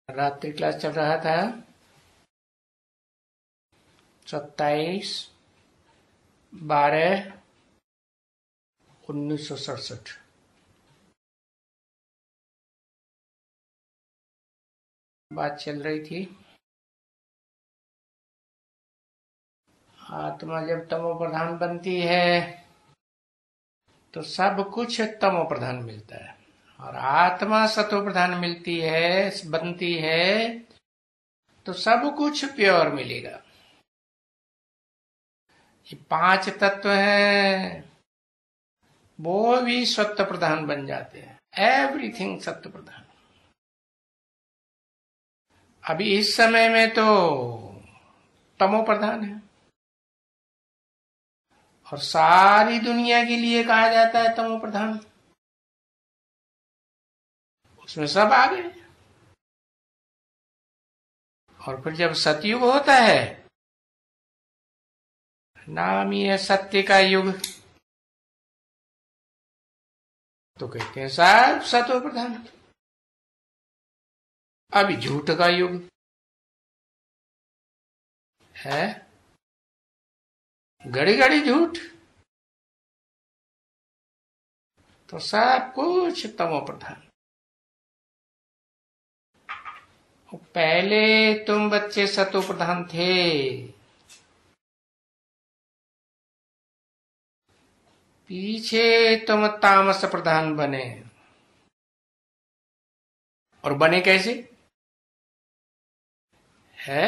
रात्रि क्लास चल रहा था 27/12/1967। बात चल रही थी आत्मा जब तमो प्रधान बनती है तो सब कुछ तमो प्रधान मिलता है, और आत्मा सतो प्रधान बनती है तो सब कुछ प्योर मिलेगा। ये 5 तत्व हैं, वो भी सत्य प्रधान बन जाते हैं। एवरीथिंग सत्य प्रधान। अभी इस समय में तो तमो प्रधान है, और सारी दुनिया के लिए कहा जाता है तमो प्रधान। उसमें सब आ गए। और फिर जब सतयुग होता है, नाम ही है सत्य का युग, तो कहते हैं सब सतो प्रधान। अभी झूठ का युग है, घड़ी घड़ी झूठ, तो सब कुछ तमो प्रधान। पहले तुम बच्चे सतो प्रधान थे, पीछे तुम तामस प्रधान बने। और बने कैसे है?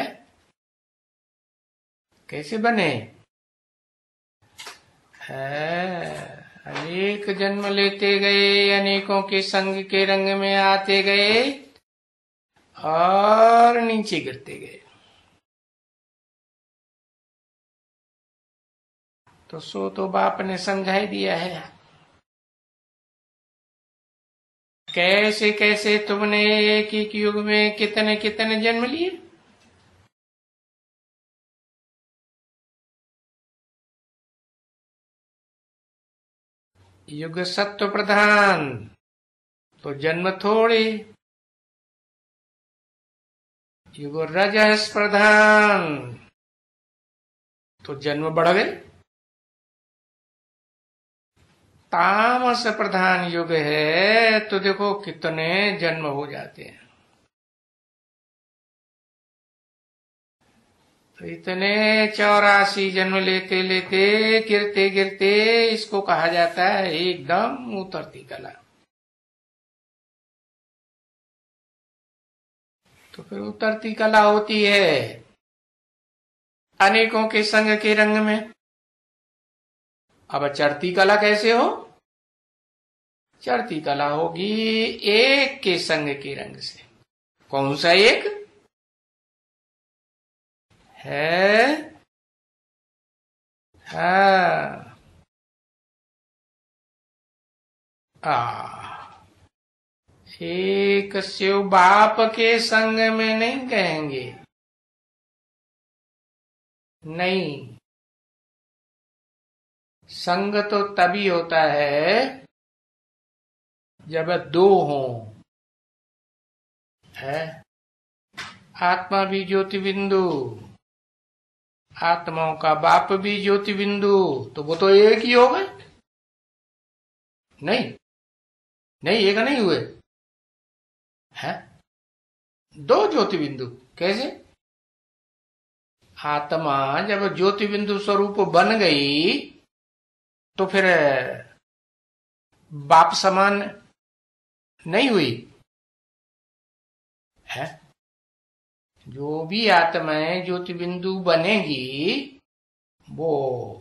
कैसे बने है? अनेक जन्म लेते गए, अनेकों के संग के रंग में आते गए और नीचे गिरते गए। तो सो तो बाप ने समझा ही दिया है। कैसे कैसे तुमने एक एक युग में कितने कितने जन्म लिए। युग सत्व प्रधान तो जन्म थोड़े, युग रजस प्रधान तो जन्म बढ़ गए। तामस प्रधान युग है तो देखो कितने जन्म हो जाते हैं। तो इतने 84 जन्म लेते लेते गिरते गिरते इसको कहा जाता है एकदम उतरती कला। तो फिर उतरती कला होती है अनेकों के संग के रंग में। अब चढ़ती कला कैसे हो? चढ़ती कला होगी एक के संग के रंग से। कौन सा एक है? हाँ, एक शिव बाप के संग में नहीं कहेंगे, नहीं। संग तो तभी होता है जब दो हों, है। आत्मा भी ज्योति बिंदु, आत्माओं का बाप भी ज्योति बिंदु, तो वो तो एक ही हो गए। नहीं नहीं, एक नहीं हुए हैं, दो ज्योति बिंदु। कैसे? आत्मा जब ज्योति बिंदु स्वरूप बन गई तो फिर बाप समान नहीं हुई है। जो भी आत्माएं ज्योति बिंदु बनेगी वो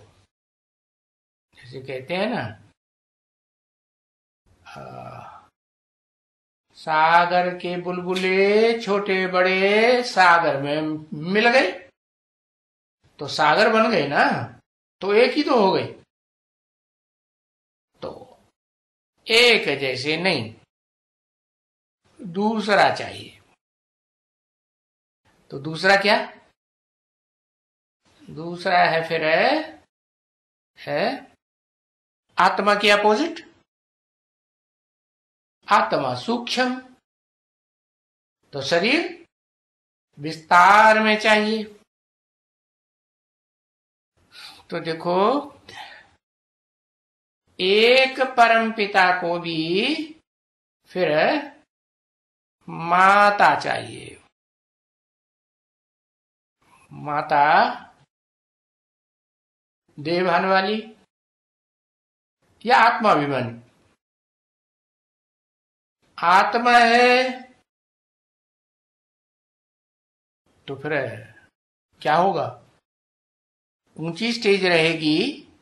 जैसे कहते हैं ना, सागर के बुलबुले छोटे बड़े सागर में मिल गए तो सागर बन गए ना, तो एक ही तो हो गए। तो एक जैसे नहीं, दूसरा चाहिए। तो दूसरा क्या? दूसरा है फिर है आत्मा की अपोजिट, आत्मा सूक्ष्म। तो शरीर विस्तार में चाहिए। तो देखो, एक परम पिता को भी फिर माता चाहिए। माता देवभान वाली या आत्माभिमानी? आत्मा है तो फिर क्या होगा? ऊंची स्टेज रहेगी।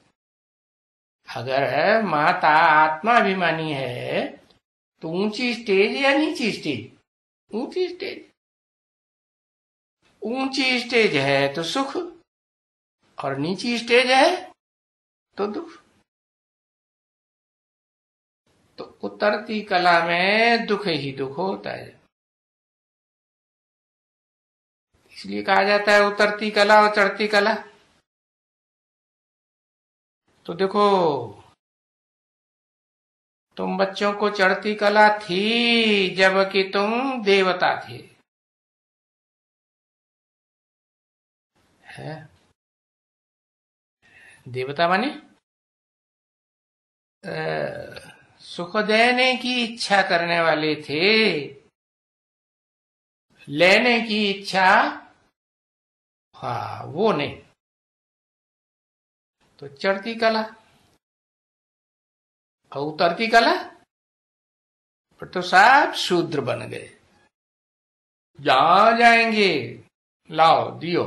अगर माता आत्माभिमानी है तो ऊंची स्टेज या नीची स्टेज? ऊंची स्टेज। ऊंची स्टेज है तो सुख और नीची स्टेज है तो दुख। तो उतरती कला में दुख ही दुख होता है। इसलिए कहा जाता है उतरती कला और चढ़ती कला। तो देखो, तुम बच्चों को चढ़ती कला थी जबकि तुम देवता थे। है? देवता माने सुख देने की इच्छा करने वाले थे, लेने की इच्छा हाँ वो नहीं। तो चढ़ती कला और उतरती कला पर तो सब शूद्र बन गए। जहां जाएंगे लाओ दियो।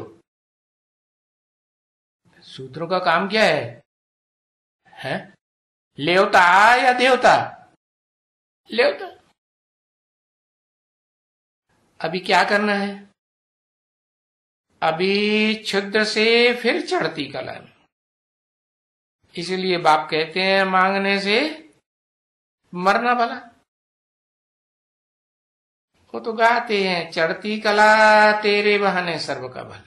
शूद्रों का काम क्या है? लेवता या देवता? लेवता। अभी क्या करना है? अभी क्षुद्र से फिर चढ़ती कला में। इसलिए बाप कहते हैं मांगने से मरना भला। वो तो गाते हैं चढ़ती कला तेरे बहाने सर्व का भला।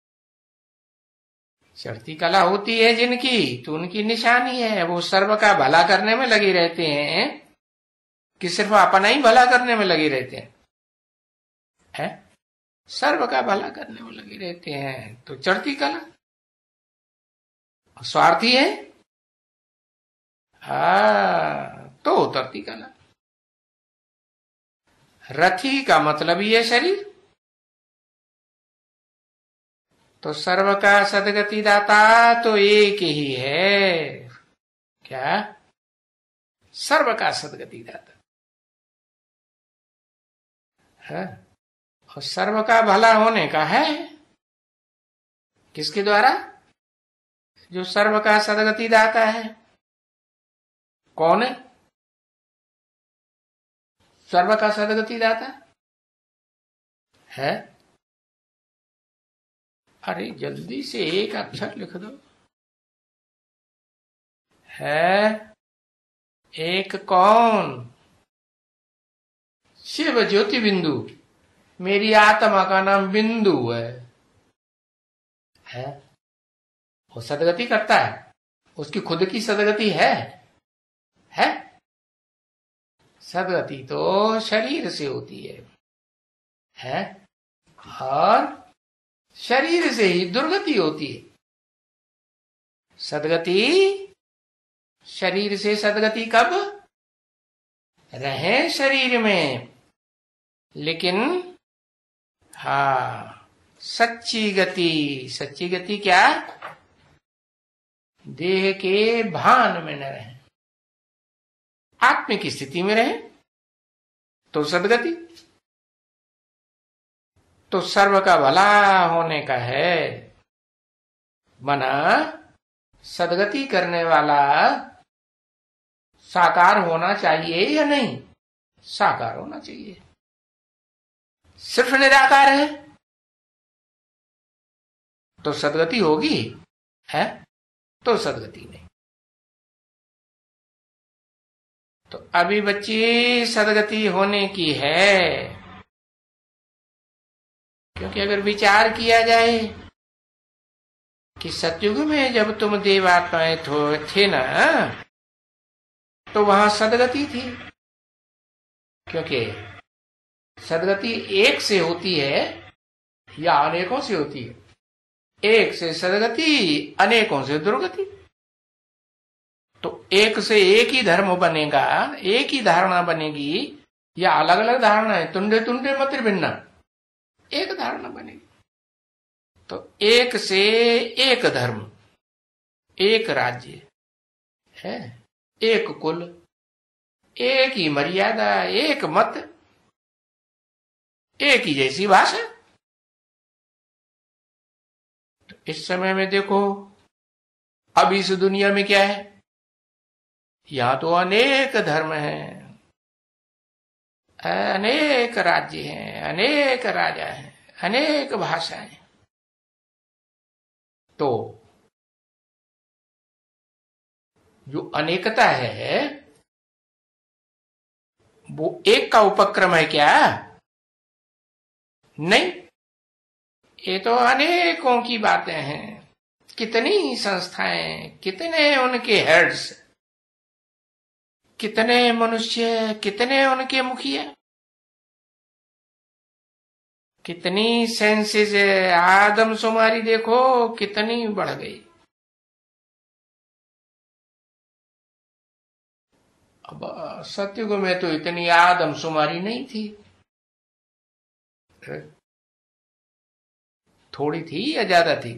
चढ़ती कला होती है जिनकी तो उनकी निशानी है, वो सर्व का भला करने में लगे रहते हैं कि सिर्फ अपना ही भला करने में लगे रहते हैं? सर्व का भला करने में लगे रहते हैं तो चढ़ती कला। स्वार्थी है तो उतरती कला। रथी का मतलब ही है शरीर। तो सर्व का सदगति दाता तो एक ही है। क्या? सर्व का सदगति दाता है। और सर्व का भला होने का है किसके द्वारा? जो सर्व का सदगति दाता है। कौन है सर्व का सदगति दाता है? अरे जल्दी से एक अक्षर लिख दो। है एक कौन? शिव ज्योति बिंदु। मेरी आत्मा का नाम बिंदु है? वो सदगति करता है, उसकी खुद की सदगति है? सदगति तो शरीर से होती है? और शरीर से ही दुर्गति होती है। सदगति शरीर से सदगति कब? रहे शरीर में, लेकिन सच्ची गति क्या? देह के भान में न रहे, आत्मिक स्थिति में रहे तो सदगति। तो सर्व का भला होने का है। मना सदगति करने वाला साकार होना चाहिए या नहीं? साकार होना चाहिए। सिर्फ निराकार है तो सदगति होगी? है तो सदगति नहीं। तो अभी बच्ची सदगति होने की है, क्योंकि अगर विचार किया जाए कि सतयुग में जब तुम देवात्माएं थे ना, तो वहां सदगति थी। क्योंकि सदगति एक से होती है या अनेकों से होती है? एक से सदगति, अनेकों से दुर्गति। तो एक से एक ही धर्म बनेगा, एक ही धारणा बनेगी, या अलग अलग धारणाएं, तुंडे तुंडे मत भिन्ना, एक धारणा बनेगी। तो एक से एक धर्म, एक राज्य है, एक कुल, एक ही मर्यादा, एक मत, एक ही जैसी भाषा। तो इस समय में देखो, अब इस दुनिया में क्या है? यहां तो अनेक धर्म हैं, अनेक राज्य हैं, अनेक राजा हैं, अनेक भाषाएं। तो जो अनेकता है वो एक का उपक्रम है क्या? नहीं, ये तो अनेकों की बातें हैं। कितनी संस्थाएं, कितने उनके हेड्स, कितने मनुष्य, कितने उनके मुखिया, कितनी सेंसेस, आदमशुमारी देखो कितनी बढ़ गई। अब सतयुग में तो इतनी आदमशुमारी नहीं थी, थोड़ी थी या ज्यादा थी?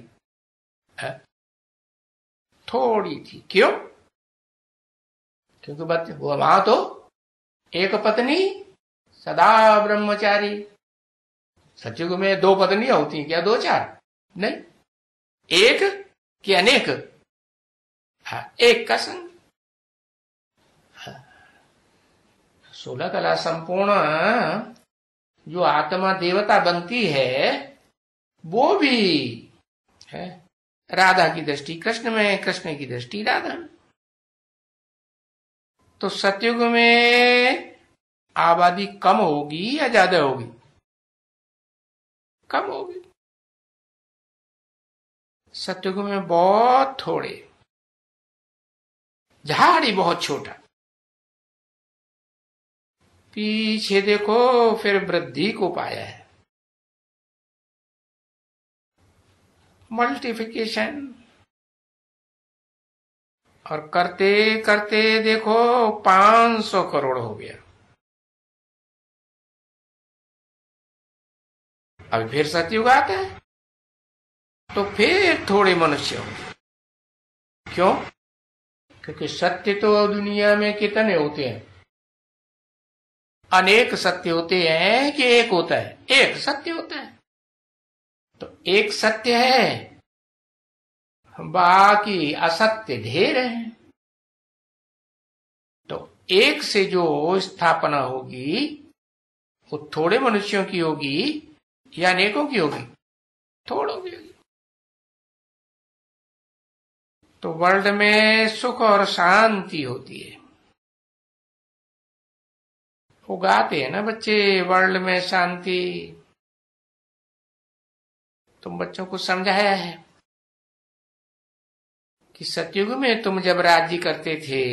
थोड़ी थी। क्यों? क्योंकि बच्चे वहां तो एक पत्नी सदा ब्रह्मचारी। सतयुग में दो पत्नियां होती क्या? दो चार? नहीं, एक कि अनेक? हाँ, एक का संग। 16 कला संपूर्ण जो आत्मा देवता बनती है वो भी है राधा की दृष्टि कृष्ण में, कृष्ण की दृष्टि राधा में। तो सतयुग में आबादी कम होगी या ज्यादा होगी? कम होगी। सतयुग में बहुत थोड़े, झाड़ी बहुत छोटा। पीछे देखो फिर वृद्धि को पाया है, मल्टीप्लिकेशन, और करते करते देखो 500 करोड़ हो गया। अभी फिर सतयुग आता है तो फिर थोड़े मनुष्य होंगे। क्यों? क्योंकि सत्य तो दुनिया में कितने होते हैं? अनेक सत्य होते हैं कि एक होता है? एक सत्य होता है। तो एक सत्य है, बाकी असत्य ढेर है। तो एक से जो स्थापना होगी वो थोड़े मनुष्यों की होगी या अनेकों की होगी? थोड़ों की होगी। तो वर्ल्ड में सुख और शांति होती है। वो गाते हैं ना बच्चे, वर्ल्ड में शांति। तुम बच्चों को समझाया है कि सतयुग में तुम जब राज्य करते थे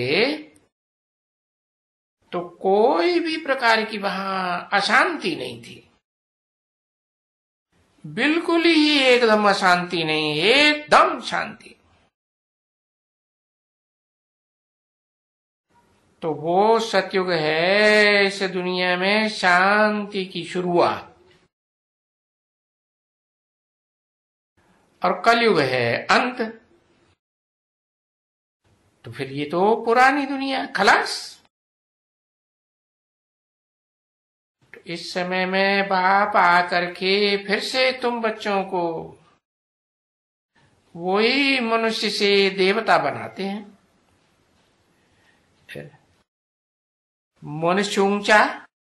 तो कोई भी प्रकार की वहां अशांति नहीं थी, बिल्कुल ही एकदम अशांति नहीं, एकदम शांति। तो वो सतयुग है इस दुनिया में शांति की शुरुआत, और कलयुग है अंत। तो फिर ये तो पुरानी दुनिया खलास। तो इस समय में बाप आकर के फिर से तुम बच्चों को वही मनुष्य से देवता बनाते हैं। मनुष्य ऊंचा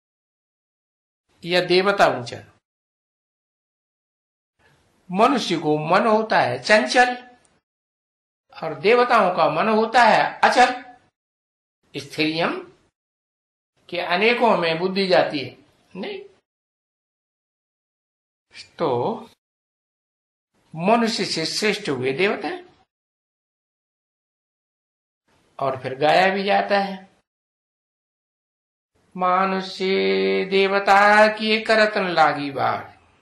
या देवता ऊंचा? मनुष्य को मन होता है चंचल, और देवताओं का मन होता है अचल, स्थिरियम, कि अनेकों में बुद्धि जाती है। नहीं, तो मनुष्य से श्रेष्ठ हुए देवता, और फिर गाया भी जाता है मानुष्य देवता किए करतन लागी बार।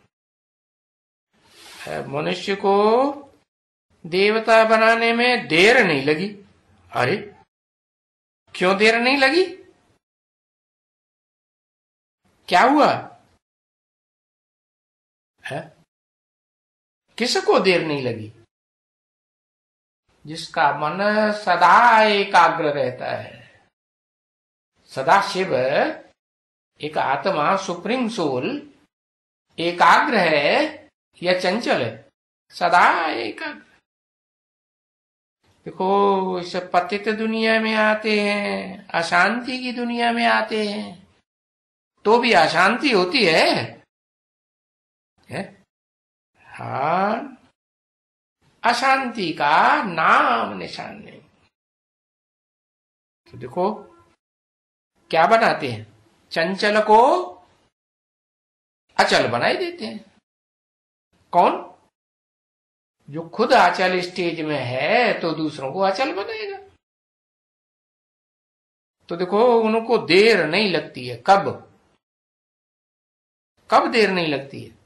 मनुष्य को देवता बनाने में देर नहीं लगी। अरे क्यों देर नहीं लगी? क्या हुआ है? किसको देर नहीं लगी? जिसका मन सदा एकाग्र रहता है। सदा शिव एक आत्मा सुप्रीम सोल एकाग्र है या चंचल है? सदा एकाग्र। देखो इस पतित दुनिया में आते हैं, अशांति की दुनिया में आते हैं, तो भी अशांति होती है? हाँ, अशांति का नाम निशान नहीं। तो देखो क्या बनाते हैं, चंचल को अचल बनाई देते हैं। कौन? जो खुद अचल स्टेज में है तो दूसरों को अचल बनाएगा। तो देखो उनको देर नहीं लगती है। कब कब देर नहीं लगती है?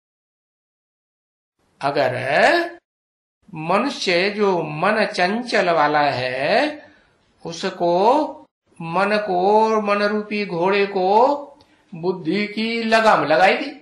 अगर मनुष्य जो मन चंचल वाला है उसको, मन को, मन रूपी घोड़े को बुद्धि की लगाम लगाई दी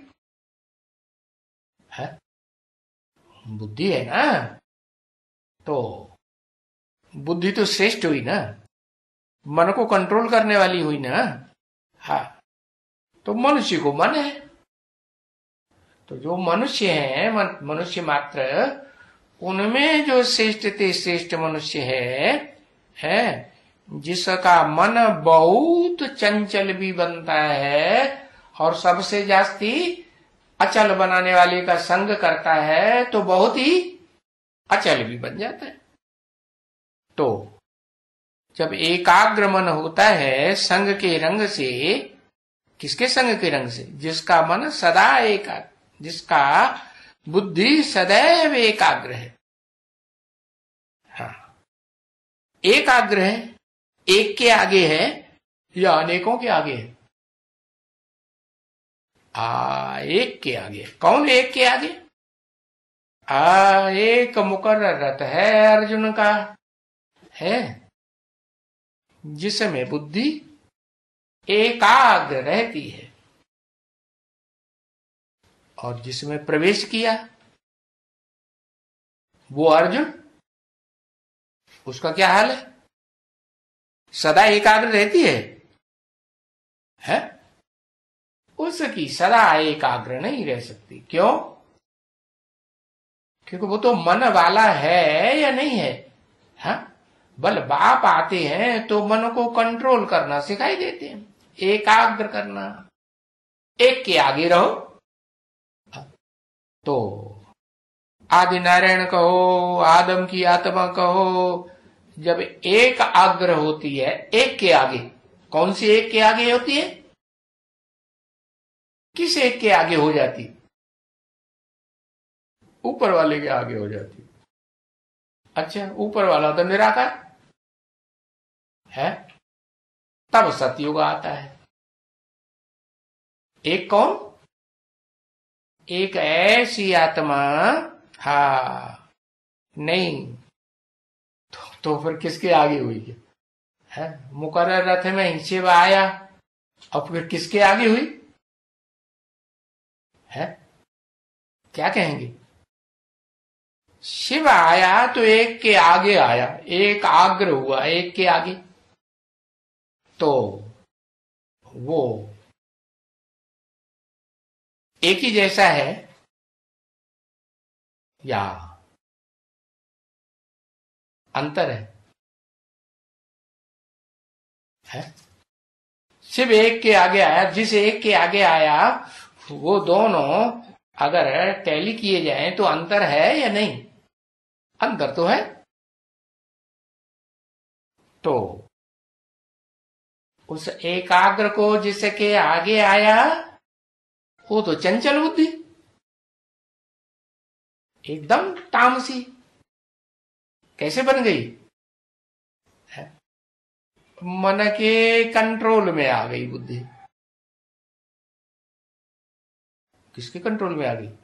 है। बुद्धि है ना, तो बुद्धि तो श्रेष्ठ हुई ना, मन को कंट्रोल करने वाली हुई ना। हाँ, तो मनुष्य को मन है। तो जो मनुष्य हैं, मनुष्य मात्र, उनमें जो श्रेष्ठ ते श्रेष्ठ मनुष्य है जिसका मन बहुत चंचल भी बनता है और सबसे जास्ती अचल बनाने वाले का संग करता है तो बहुत ही अचल भी बन जाता है। तो जब एकाग्र मन होता है संग के रंग से, किसके संग के रंग से? जिसका मन सदा एकाग्र, जिसका बुद्धि सदैव एकाग्र है। हाँ, एकाग्र है, एक के आगे है या अनेकों के आगे है? एक के आगे। कौन एक के आगे? एक मुकर्रर रथ है अर्जुन का, है जिसमें बुद्धि एकाग्र रहती है। और जिसमें प्रवेश किया वो अर्जुन, उसका क्या हाल है? सदा एकाग्र रहती है? उसकी सदा एकाग्र नहीं रह सकती। क्यों? क्योंकि वो तो मन वाला है या नहीं है? हाँ, बल बाप आते हैं तो मन को कंट्रोल करना सिखाई देते हैं, एकाग्र करना, एक के आगे रहो। तो आदि नारायण कहो, आदम की आत्मा कहो, जब एक आग्र होती है एक के आगे, कौन सी एक के आगे होती है? किस एक के आगे हो जाती? ऊपर वाले के आगे हो जाती। अच्छा, ऊपर वाला तो निराकार है, तब सतयुग आता है। एक कौन? एक ऐसी आत्मा, हाँ नहीं तो फिर किसके आगे हुई है? मुकर्रर रथ में शिव आया और फिर किसके आगे हुई है? क्या कहेंगे? शिव आया तो एक के आगे आया, एक आग्र हुआ एक के आगे, तो वो एक ही जैसा है या अंतर है? शिव एक के आगे आया, जिस एक के आगे आया वो दोनों अगर टैली किए जाएं तो अंतर है या नहीं? अंतर तो है। तो उस एकाग्र को जिसके आगे आया वो तो चंचल बुद्धि, एकदम तामसी कैसे बन गई है? मन के कंट्रोल में आ गई बुद्धि। किसके कंट्रोल में आ गई?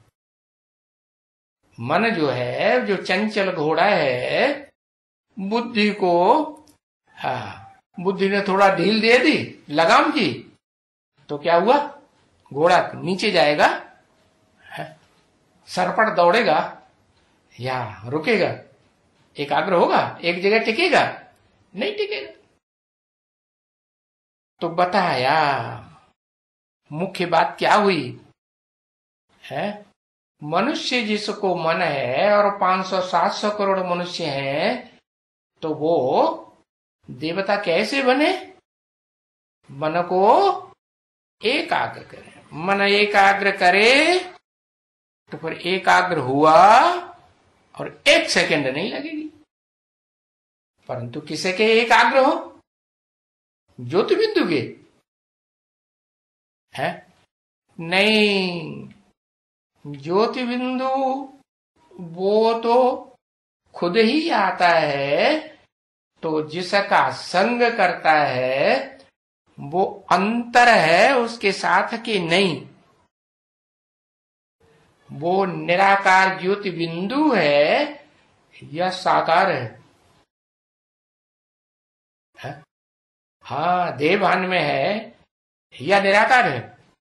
मन जो है, जो चंचल घोड़ा है, बुद्धि को, हाँ, बुद्धि ने थोड़ा ढील दे दी, लगाम की, तो क्या हुआ? घोड़ा नीचे जाएगा, सरपट दौड़ेगा या रुकेगा? एकाग्र होगा? एक जगह टिकेगा? नहीं टिकेगा। तो बताया मुख्य बात क्या हुई है? मनुष्य जिसको मन है और 500-700 करोड़ मनुष्य हैं, तो वो देवता कैसे बने? मन को एकाग्र करे। मन एकाग्र करे तो फिर एकाग्र हुआ और 1 सेकंड नहीं लगेगी। परंतु किसे के एकाग्र हो? ज्योति बिंदु के है? नहीं, ज्योति बिंदु वो तो खुद ही आता है, तो जिसका संग करता है वो अंतर है उसके साथ कि नहीं। वो निराकार ज्योति बिंदु है या साकार है? हाँ, देह भान में है या निराकार है?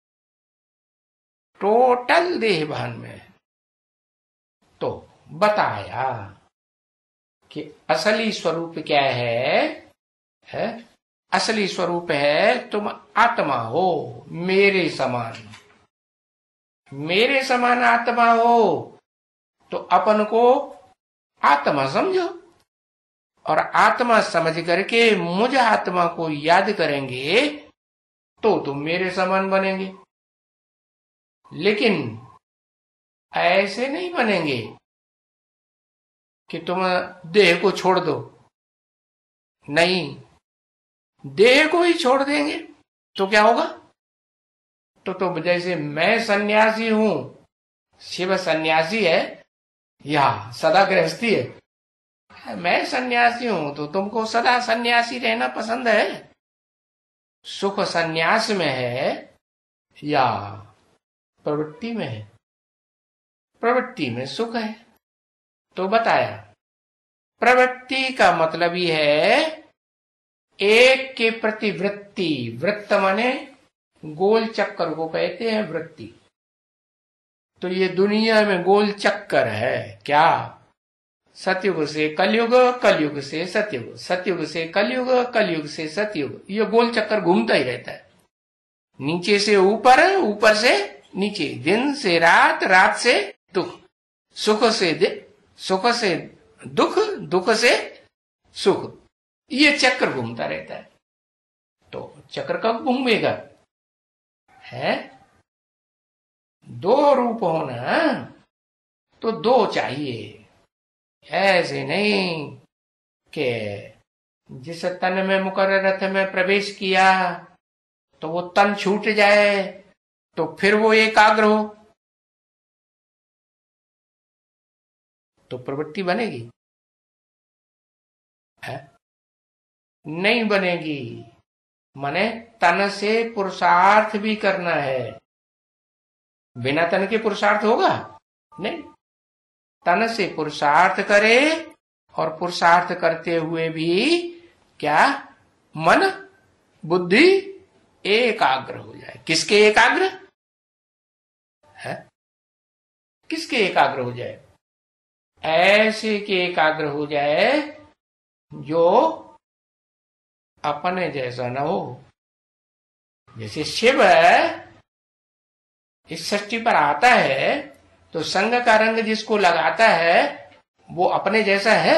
टोटल देह भान में है। तो बताया कि असली स्वरूप क्या है? असली स्वरूप है तुम आत्मा हो, मेरे समान। मेरे समान आत्मा हो तो अपन को आत्मा समझो, और आत्मा समझ करके मुझ आत्मा को याद करेंगे तो तुम मेरे समान बनेंगे। लेकिन ऐसे नहीं बनेंगे कि तुम देह को छोड़ दो। नहीं, देह को ही छोड़ देंगे तो क्या होगा? तो जैसे मैं सन्यासी हूं, शिव सन्यासी है या सदा गृहस्थी है? मैं सन्यासी हूं तो तुमको सदा सन्यासी रहना पसंद है? सुख सन्यास में है या प्रवृत्ति में है? प्रवृत्ति में सुख है। तो बताया प्रवृत्ति का मतलब ही है एक के प्रति वृत्ति। वृत्त माने गोल चक्कर को कहते हैं वृत्ति। तो ये दुनिया में गोल चक्कर है क्या? सतयुग से कलयुग, कलयुग से सतयुग, सतयुग से कलयुग, कलयुग से सतयुग। ये गोल चक्कर घूमता ही रहता है। नीचे से ऊपर, ऊपर से नीचे, दिन से रात, रात से दुख, सुख से सुख से दुख, दुख से सुख। ये चक्र घूमता रहता है। तो चक्र कब घूमेगा? है दो रूप होना, तो दो चाहिए। ऐसे नहीं कि जिस तन में मुकर्रर रथ में प्रवेश किया तो वो तन छूट जाए तो फिर वो एकाग्र हो, तो प्रवृत्ति बनेगी? है? नहीं बनेगी। माने तन से पुरुषार्थ भी करना है। बिना तन के पुरुषार्थ होगा? नहीं। तन से पुरुषार्थ करे, और पुरुषार्थ करते हुए भी क्या? मन बुद्धि एकाग्र हो जाए। किसके एकाग्र है? किसके एकाग्र हो जाए? ऐसे के एकाग्र हो जाए जो अपने जैसा न हो। जैसे शिव इस सृष्टि पर आता है तो संग का रंग जिसको लगाता है वो अपने जैसा है?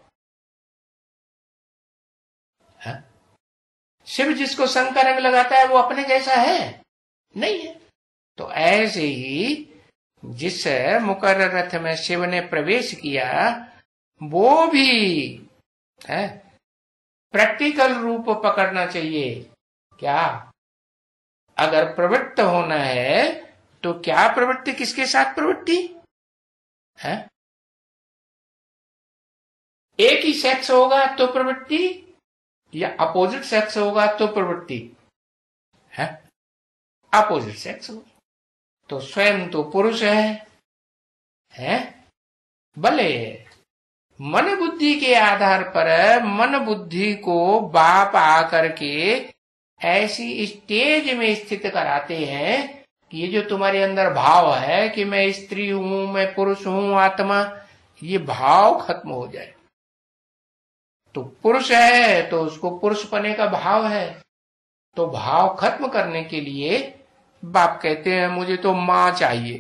शिव जिसको संग का रंग लगाता है वो अपने जैसा है? नहीं है। तो ऐसे ही जिस मुकर्रर रथ में शिव ने प्रवेश किया वो भी है प्रैक्टिकल रूप पकड़ना चाहिए। क्या? अगर प्रवृत्त होना है तो क्या प्रवृत्ति? किसके साथ प्रवृत्ति है? एक ही सेक्स होगा तो प्रवृत्ति, या अपोजिट सेक्स होगा तो प्रवृत्ति है, अपोजिट सेक्स होगा। तो स्वयं तो पुरुष है भले मन बुद्धि के आधार पर मन बुद्धि को बाप आकर के ऐसी स्टेज में स्थित कराते हैं कि ये जो तुम्हारे अंदर भाव है कि मैं स्त्री हूं, मैं पुरुष हूं, आत्मा, ये भाव खत्म हो जाए। तो पुरुष है तो उसको पुरुष पने का भाव है, तो भाव खत्म करने के लिए बाप कहते हैं मुझे तो मां चाहिए।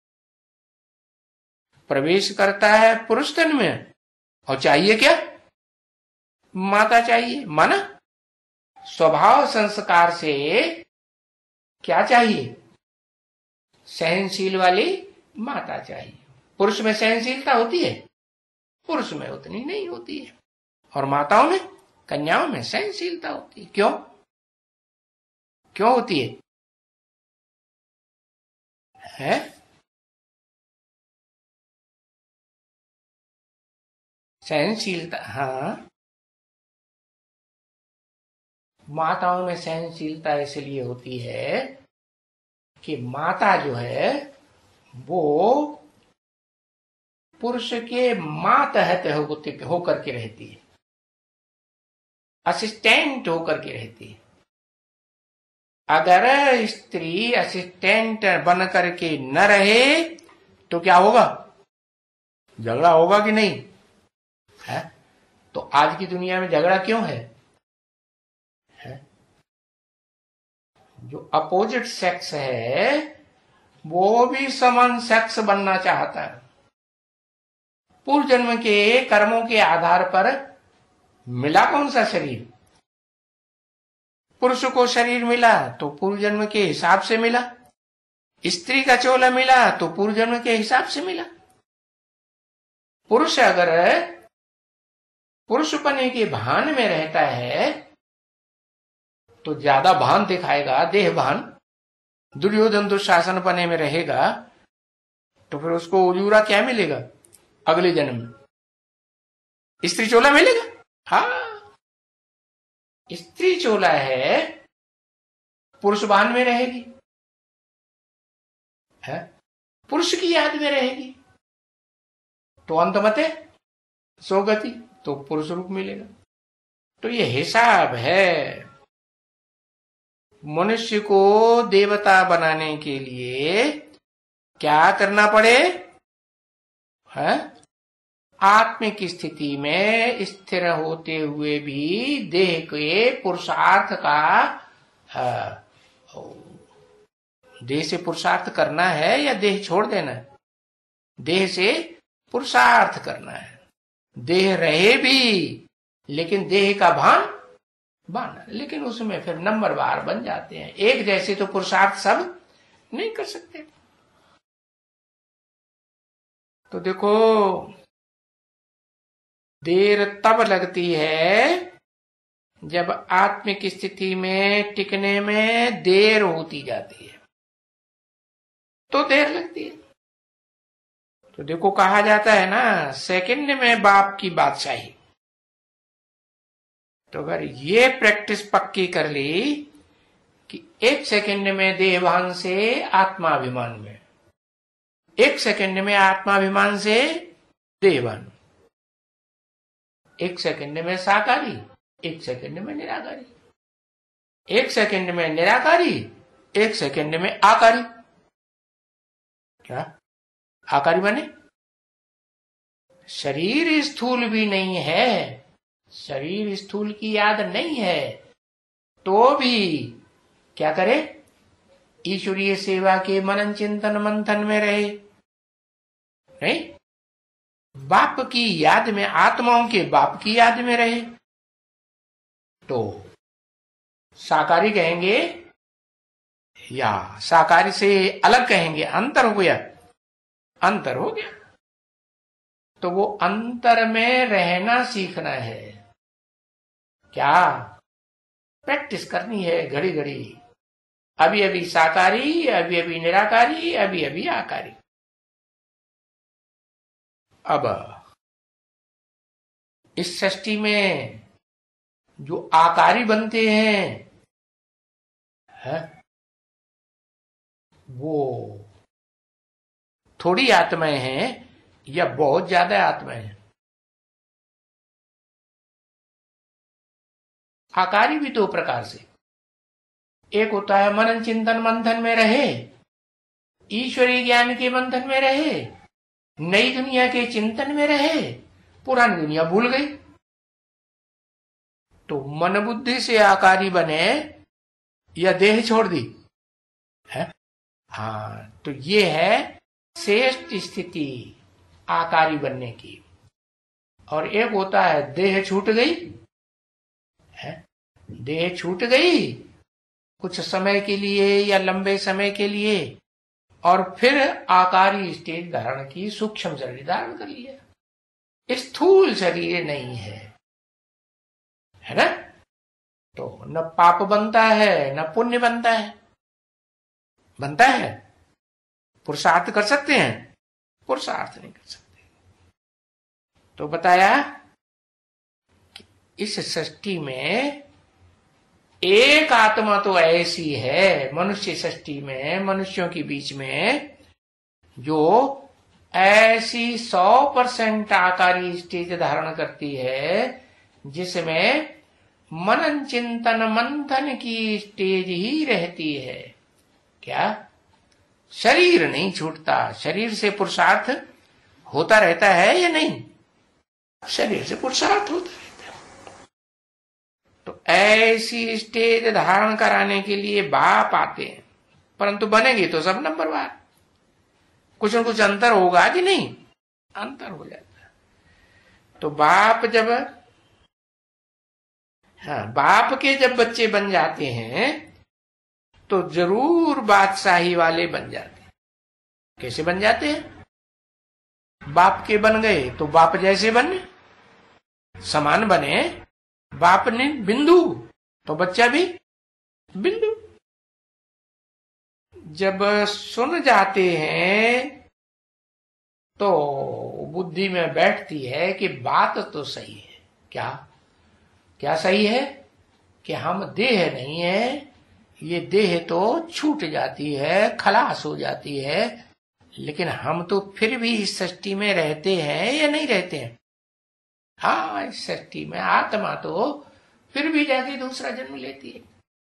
प्रवेश करता है पुरुष तन में और चाहिए क्या? माता चाहिए। माना स्वभाव संस्कार से क्या चाहिए? सहनशील वाली माता चाहिए। पुरुष में सहनशीलता होती है? पुरुष में उतनी नहीं होती है। और माताओं में, कन्याओं में सहनशीलता होती है। क्यों? क्यों होती है? सहनशीलता, हाँ, माताओं में सहनशीलता इसलिए होती है कि माता जो है वो पुरुष के मातहत होकर के रहती है, असिस्टेंट होकर के रहती है। अगर स्त्री असिस्टेंट बन करके न रहे तो क्या होगा? झगड़ा होगा कि नहीं है? तो आज की दुनिया में झगड़ा क्यों है? जो अपोजिट सेक्स है वो भी समान सेक्स बनना चाहता है। पूर्व जन्म के कर्मों के आधार पर मिला कौन सा शरीर? पुरुष को शरीर मिला तो पूर्व जन्म के हिसाब से मिला, स्त्री का चोला मिला तो पूर्व जन्म के हिसाब से मिला। पुरुष अगर पुरुषपने के भान में रहता है तो ज्यादा भान दिखाएगा, देह भान। दुर्योधन दुशासन पने में रहेगा तो फिर उसको उजूरा क्या मिलेगा अगले जन्म में? स्त्री चोला मिलेगा। हाँ, स्त्री चोला है, पुरुष भान में रहेगी है, पुरुष की याद में रहेगी तो अंतमते सोगति, तो पुरुष रूप मिलेगा। तो ये हिसाब है। मनुष्य को देवता बनाने के लिए क्या करना पड़े? है आत्मिक स्थिति में स्थिर होते हुए भी देह के पुरुषार्थ का, देह से पुरुषार्थ करना है या देह छोड़ देना है? देह से पुरुषार्थ करना है। देह रहे भी लेकिन देह का भान बाना, लेकिन उसमें फिर नंबरवार बन जाते हैं। एक जैसे तो पुरुषार्थ सब नहीं कर सकते। तो देखो, देर तब लगती है जब आत्मिक स्थिति में टिकने में देर होती जाती है, तो देर लगती है। तो देखो, कहा जाता है ना, सेकंड में बाप की बादशाही। तो अगर ये प्रैक्टिस पक्की कर ली कि एक सेकंड में देहभान से आत्माभिमान में, एक सेकंड में आत्माभिमान से देहभान, एक सेकंड में साकारी, एक सेकंड में निराकारी, एक सेकंड में निराकारी, एक सेकंड में आकारी। क्या आकारी माने? शरीर स्थूल भी नहीं है, शरीर स्थूल की याद नहीं है, तो भी क्या करे? ईश्वरीय सेवा के मनन चिंतन मंथन में रहे। नहीं, बाप की याद में, आत्माओं के बाप की याद में रहे तो साकारी कहेंगे या साकारी से अलग कहेंगे? अंतर हो गया, अंतर हो गया। तो वो अंतर में रहना सीखना है। क्या प्रैक्टिस करनी है? घड़ी घड़ी, अभी अभी साकारी, अभी अभी निराकारी, अभी अभी आकारी। अब इस सृष्टि में जो आकारी बनते हैं, है वो थोड़ी आत्माएं हैं या बहुत ज्यादा आत्माएं हैं? आकारी भी दो प्रकार से, एक होता है मनन चिंतन मंथन में रहे, ईश्वरीय ज्ञान के मंथन में रहे, नई दुनिया के चिंतन में रहे, पुरानी दुनिया भूल गई। तो मन बुद्धि से आकारी बने या देह छोड़ दी है? हाँ, तो ये है श्रेष्ठ स्थिति आकारी बनने की। और एक होता है देह छूट गई है, देह छूट गई कुछ समय के लिए या लंबे समय के लिए, और फिर आकारी स्टेज धारण की, सूक्ष्म शरीर धारण कर लिया, स्थूल शरीर नहीं है ना? तो न पाप बनता है न पुण्य बनता है। बनता है? पुरुषार्थ कर सकते हैं? पुरुषार्थ नहीं कर सकते। तो बताया कि इस सृष्टि में एक आत्मा तो ऐसी है, मनुष्य सृष्टि में, मनुष्यों के बीच में, जो ऐसी 100% आकारी स्टेज धारण करती है, जिसमें मनन चिंतन मंथन की स्टेज ही रहती है। क्या? शरीर नहीं छूटता, शरीर से पुरुषार्थ होता रहता है या नहीं? शरीर से पुरुषार्थ होता रहता है। तो ऐसी स्टेज धारण कराने के लिए बाप आते हैं, परंतु बनेगी तो सब नंबरवार। कुछ न कुछ अंतर होगा कि नहीं? अंतर हो जाता है। तो बाप जब, हाँ, बाप के जब बच्चे बन जाते हैं तो जरूर बादशाही वाले बन जाते हैं। कैसे बन जाते हैं? बाप के बन गए तो बाप जैसे बने, समान बने। बाप ने बिंदु तो बच्चा भी बिंदु। जब सुन जाते हैं तो बुद्धि में बैठती है कि बात तो सही है। क्या? क्या सही है? कि हम देह नहीं है, ये देह तो छूट जाती है, खलास हो जाती है, लेकिन हम तो फिर भी इस सृष्टि में रहते हैं या नहीं रहते हैं? हाँ, इस सृष्टि में आत्मा तो फिर भी जाके दूसरा जन्म लेती है।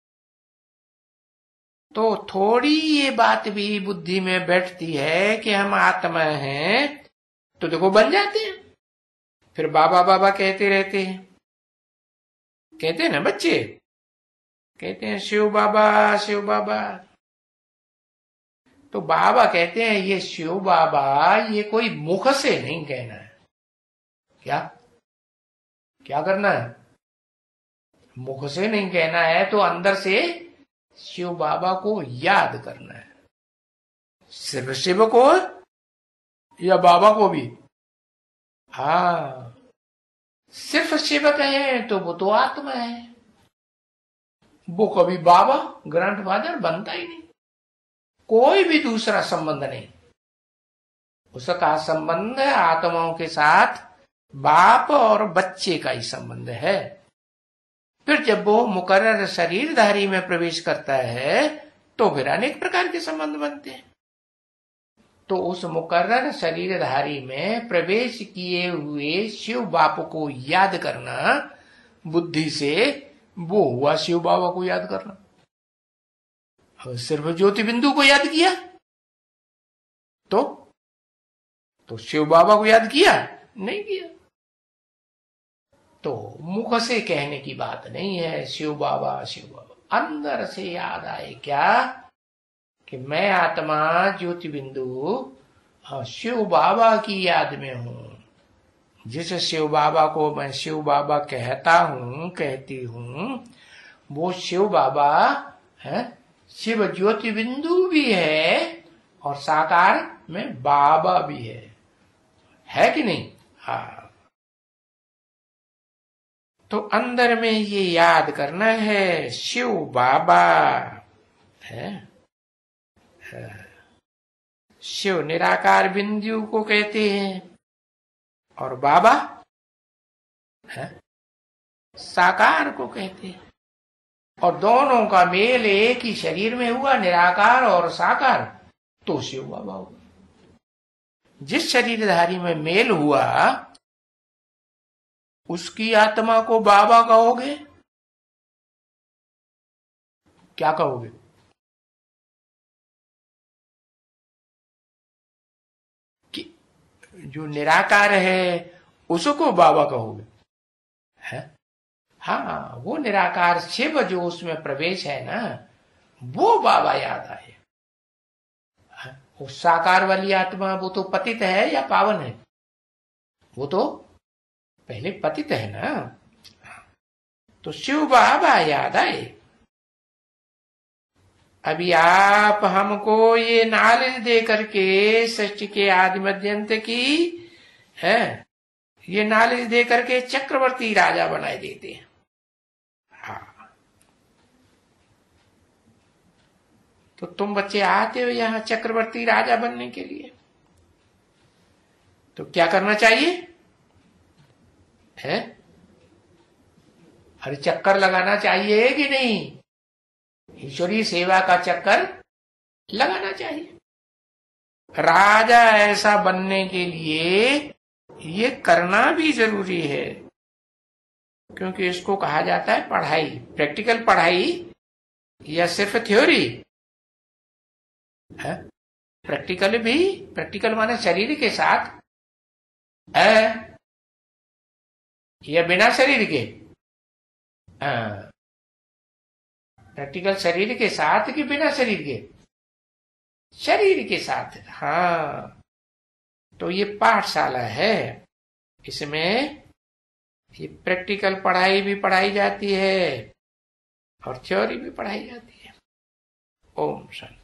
तो थोड़ी ये बात भी बुद्धि में बैठती है कि हम आत्मा हैं, तो देखो बन जाते हैं। फिर बाबा बाबा कहते रहते हैं, कहते हैं ना बच्चे, कहते हैं शिव बाबा शिव बाबा। तो बाबा कहते हैं ये शिव बाबा ये कोई मुख से नहीं कहना है। क्या? क्या करना है? मुख से नहीं कहना है, तो अंदर से शिव बाबा को याद करना है। सिर्फ शिव को या बाबा को भी? हाँ, सिर्फ शिव कहे तो वो तो आत्मा है, वो कभी बाबा ग्रैंडफादर बनता ही नहीं। कोई भी दूसरा संबंध नहीं, उसका संबंध आत्माओं के साथ बाप और बच्चे का ही संबंध है। फिर जब वो मुकर्रर शरीरधारी में प्रवेश करता है तो फिर अनेक प्रकार के संबंध बनते हैं। तो उस मुकर्रर शरीरधारी में प्रवेश किए हुए शिव बाप को याद करना बुद्धि से, वो हुआ शिव बाबा को याद करना। सिर्फ ज्योति बिंदु को याद किया तो शिव बाबा को याद किया नहीं किया। तो मुख से कहने की बात नहीं है शिव बाबा शिव बाबा। अंदर से याद आए क्या कि मैं आत्मा ज्योति बिंदु शिव बाबा की याद में हूं। जिस शिव बाबा को मैं शिव बाबा कहता हूं, कहती हूं, वो शिव बाबा है, शिव ज्योति बिंदु भी है और साकार में बाबा भी है कि नहीं? हाँ। तो अंदर में ये याद करना है शिव बाबा है। शिव निराकार बिंदु को कहते हैं और बाबा है साकार को कहते हैं। और दोनों का मेल एक ही शरीर में हुआ, निराकार और साकार, तो उसे हुआ भाव। जिस शरीरधारी में मेल हुआ उसकी आत्मा को बाबा कहोगे? क्या कहोगे? कि जो निराकार है उसको बाबा कहोगे? है? हाँ, वो निराकार शिव जो उसमें प्रवेश है ना, वो बाबा याद आए। वो साकार वाली आत्मा वो तो पतित है या पावन है? वो तो पहले पतित है ना। तो शिव बाबा याद आए। अभी आप हमको ये नॉलेज दे करके सृष्टि के आदि मध्यंत की है, ये नॉलेज दे करके चक्रवर्ती राजा बनाए देते हैं। हाँ, तो तुम बच्चे आते हो यहाँ चक्रवर्ती राजा बनने के लिए, तो क्या करना चाहिए है? अरे चक्कर लगाना चाहिए कि नहीं? ईश्वरीय सेवा का चक्कर लगाना चाहिए। राजा ऐसा बनने के लिए ये करना भी जरूरी है, क्योंकि इसको कहा जाता है पढ़ाई। प्रैक्टिकल पढ़ाई या सिर्फ थ्योरी है? प्रैक्टिकल भी, प्रैक्टिकल माने शरीर के साथ है या बिना शरीर के? प्रैक्टिकल शरीर के साथ कि बिना शरीर के? शरीर के साथ। हाँ, तो ये पाठशाला है, इसमें ये प्रैक्टिकल पढ़ाई भी पढ़ाई जाती है और थ्योरी भी पढ़ाई जाती है। ओम शांति।